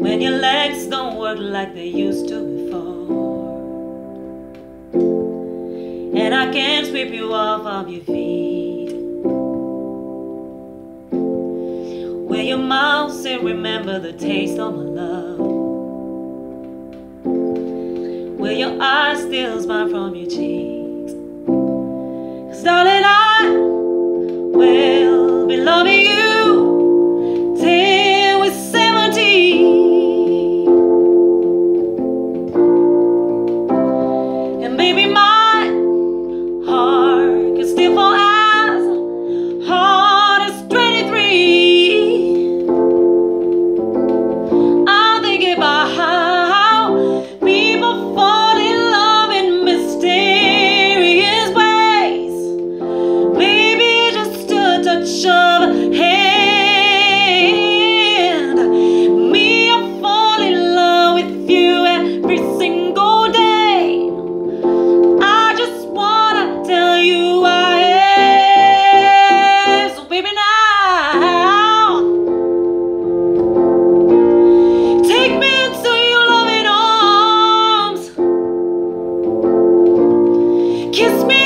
when your legs don't work like they used to before, and I can't sweep you off of your feet. Where your mouth still remember the taste of my love, where your eyes still smile from your cheeks. 'Cause darling, I will be loving you till we're 70. And baby, my heart can still fall as hard as 23. I'm thinking about how people fall in love in mysterious ways. Maybe just a touch of a hand. Me, I fall in love with you every single day. I just wanna tell you I am. So baby, now take me into your loving arms. Kiss me